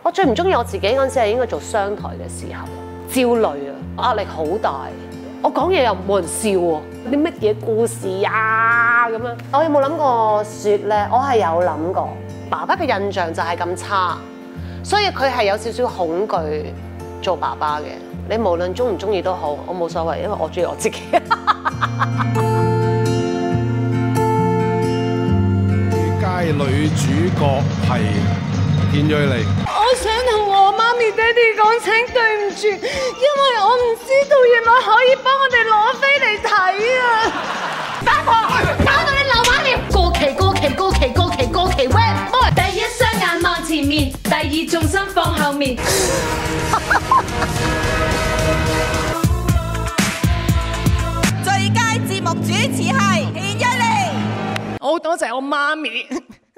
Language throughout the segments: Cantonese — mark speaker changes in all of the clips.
Speaker 1: 我最唔中意我自己嗰陣時係應該做商台嘅時候，焦慮啊，壓力好大。我講嘢又冇人笑喎，啲乜嘢故事啊咁樣。我有冇諗過雪咧？我係有諗過。爸爸嘅印象就係咁差，所以佢係有少少恐懼做爸爸嘅。你無論中唔中意都好，我冇所謂，因為我中意我自己。
Speaker 2: 街女主角係田蕊妮。
Speaker 3: 我想同我媽咪爹哋講聲對唔住，因為我唔知道原來可以幫我哋攞飛嚟睇啊！八婆，搞到你流馬尿！過期過期過期過期過期 Red Boy， 第一雙眼望前面，第二重心放後面。
Speaker 4: 最佳節目主持係田蕊妮。
Speaker 3: 我好多謝我媽咪。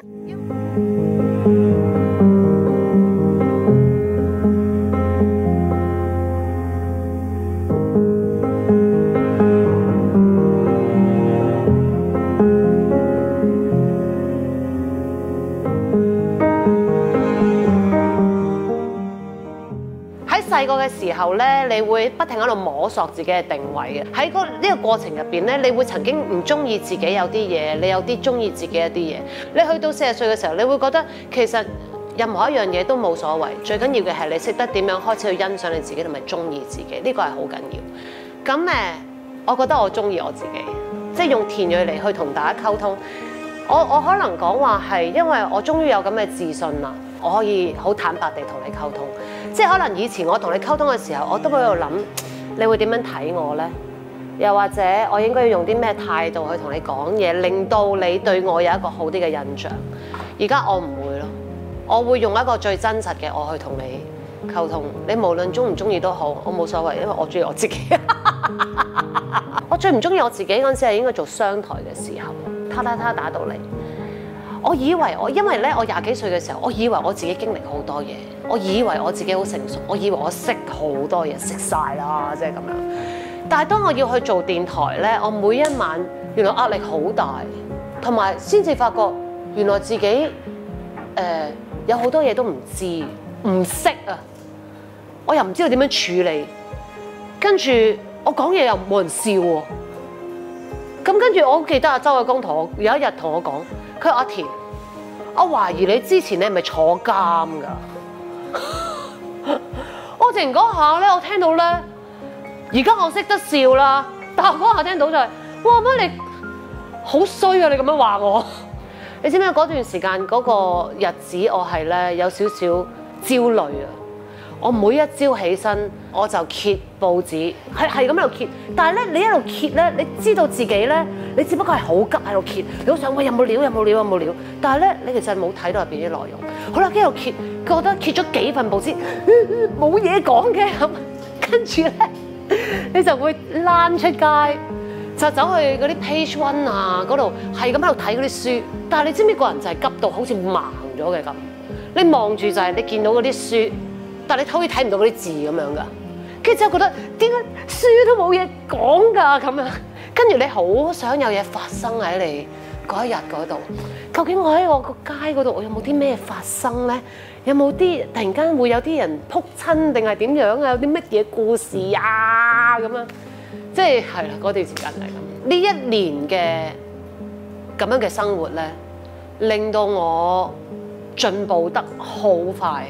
Speaker 1: 細個嘅時候咧，你會不停喺度摸索自己嘅定位嘅。喺呢個過程入邊咧，你會曾經唔中意自己有啲嘢，你有啲中意自己一啲嘢。你去到40歲嘅時候，你會覺得其實任何一樣嘢都冇所謂，最緊要嘅係你識得點樣開始去欣賞你自己同埋中意自己，呢個係好緊要。咁我覺得我中意我自己，即係用田蕊妮去同大家溝通。我可能講話係因為我終於有咁嘅自信啦，我可以好坦白地同你溝通。即係可能以前我同你溝通嘅時候，我都喺度諗，你會點樣睇我呢？又或者我應該要用啲咩態度去同你講嘢，令到你對我有一個好啲嘅印象。而家我唔會咯，我會用一個最真實嘅我去同你溝通。你無論中唔中意都好，我冇所謂，因為我中意我自己。我最唔中意我自己嗰陣時係應該做商台嘅時候，他打到嚟。我以為因為咧，我20幾歲嘅時候，我以為我自己經歷好多嘢，我以為我自己好成熟，我以為我識好多嘢，識晒啦，即係咁樣。但係當我要去做電台咧，我每一晚原來壓力好大，同埋先至發覺原來自己有好多嘢都唔知，唔識啊，我又唔知道點樣處理，跟住我講嘢又冇人笑喎。咁跟住我好記得阿周偉光有一日同我講，佢話阿田，我懷疑你之前你係咪坐監㗎？我突然嗰下咧，我聽到咧，而家我識得笑啦，但係嗰下聽到就係，哇乜你好衰啊！你咁樣話我，你知唔知嗰段時間嗰個日子我係咧有少少焦慮啊！我每一朝起身我就揭報紙，係咁喺度揭。但係咧，你一路揭咧，你知道自己咧，你只不過係好急喺度揭，你好想喂有冇料有冇料有冇料。但係咧，你其實冇睇到入邊啲內容。好啦，一路揭，覺得揭咗幾份報紙，冇嘢講嘅咁，跟住咧你就會躝出街，就走去嗰啲 page one 啊嗰度，係咁喺度睇嗰啲書。但係你知唔知個人就係急到好似盲咗嘅咁？你望住就係你見到嗰啲書。但係你好似睇唔到嗰啲字咁樣㗎，跟住之後覺得點解書都冇嘢講㗎咁樣，跟住你好想有嘢發生喺你嗰一日嗰度。究竟我喺我個街嗰度，我有冇啲咩發生咧？有冇啲突然間會有啲人撲親定係點樣啊？有啲乜嘢故事啊咁樣？即係啦，嗰段時間係咁。呢一年嘅咁樣嘅生活咧，令到我進步得好快。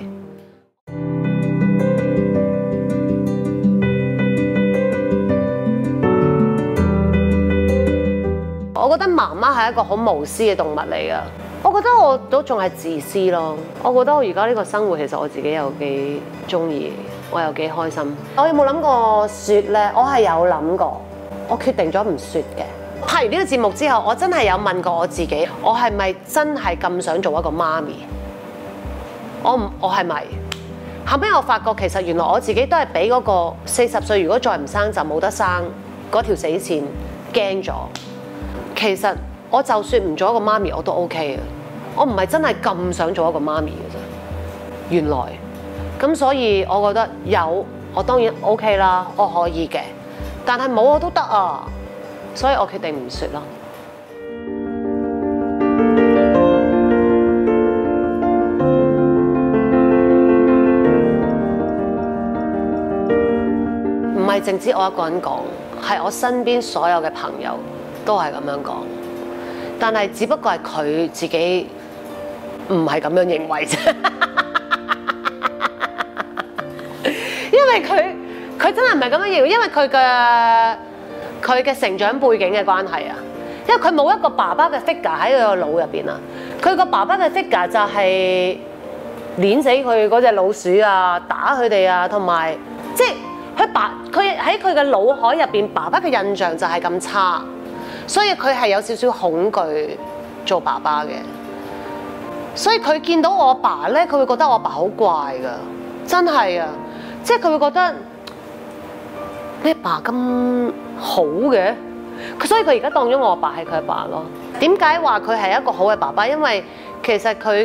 Speaker 1: 我覺得媽媽係一個好無私嘅動物嚟㗎。我覺得我都仲係自私咯。我覺得我而家呢個生活其實我自己有幾中意，我有幾開心。我有冇諗過雪呢？我係有諗過，我決定咗唔雪嘅。拍完呢個節目之後，我真係有問過我自己，我係咪真係咁想做一個媽咪？我係咪？後尾我發覺其實原來我自己都係俾嗰個40歲如果再唔生就冇得生嗰條死線驚咗。其實我就算唔做一個媽咪我都 OK 嘅，我唔係真係咁想做一個媽咪嘅啫。原來咁，所以我覺得有我當然 OK 啦，我可以嘅，但係冇我都得啊，所以我決定唔説咯。 係淨止我一個人講，係我身邊所有嘅朋友都係咁樣講。但係只不過係佢自己唔係咁樣認為啫，因為佢真係唔係咁樣認為，因為佢嘅成長背景嘅關係啊，因為佢冇一個爸爸嘅 figure 喺佢個腦入邊啊，佢個爸爸嘅 figure 就係碾死佢嗰隻老鼠啊，打佢哋啊，同埋即係佢喺佢嘅腦海入邊，爸爸嘅印象就係咁差。所以佢係有少少恐懼做爸爸嘅，所以佢見到我爸咧，佢會覺得我爸好怪㗎，真係啊！即係佢會覺得你爸咁好嘅，所以佢而家當咗我爸係佢阿爸咯。點解話佢係一個好嘅爸爸？因為其實佢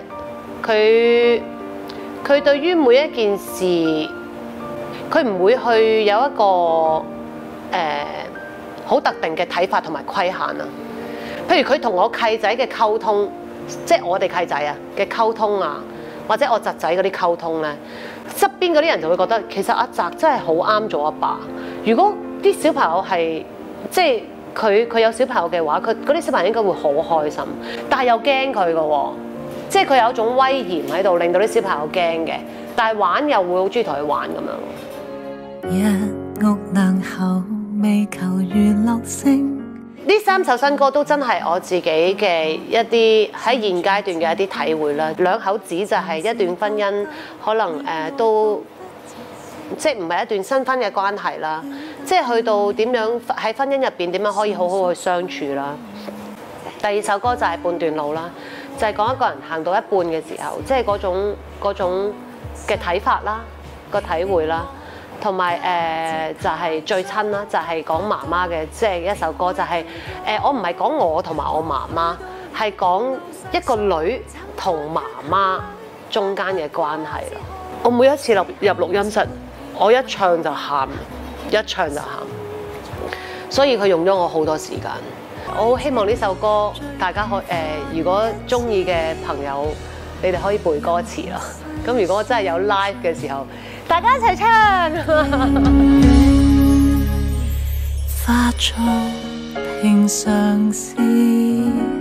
Speaker 1: 對於每一件事，佢唔會去有一個好特定嘅睇法同埋規限啊，譬如佢同我契仔嘅溝通，即係我哋契仔啊嘅溝通啊，或者我侄仔嗰啲溝通咧，側邊嗰啲人就會覺得其實阿澤真係好啱做阿爸。如果啲小朋友係即係佢有小朋友嘅話，佢嗰啲小朋友應該會好開心，但係又驚佢嘅喎，即係佢有一種威嚴喺度，令到啲小朋友驚嘅，但係玩又會好中意同佢玩咁樣。
Speaker 5: 一屋兩口未求娛樂性。
Speaker 1: 呢3首新歌都真係我自己嘅一啲喺現階段嘅一啲體會啦。兩口子就係一段婚姻，可能都即係唔係一段新婚嘅關係啦。即係去到點樣喺婚姻入邊點樣可以好好去相處啦。第2首歌就係半段路啦，就係講一個人行到一半嘅時候，即係嗰種嘅睇法啦，個體會啦。同埋就係最親啦，就係講媽媽嘅，即係一首歌，就係我唔係講我同埋我媽媽，係講一個女同媽媽中間嘅關係咯。我每一次入錄音室，我一唱就喊，一唱就喊，所以佢用咗我好多時間。我好希望呢首歌大家如果中意嘅朋友，你哋可以背歌詞啦。咁如果真係有 live 嘅時候，大家一齊唱。
Speaker 5: 化作平常事。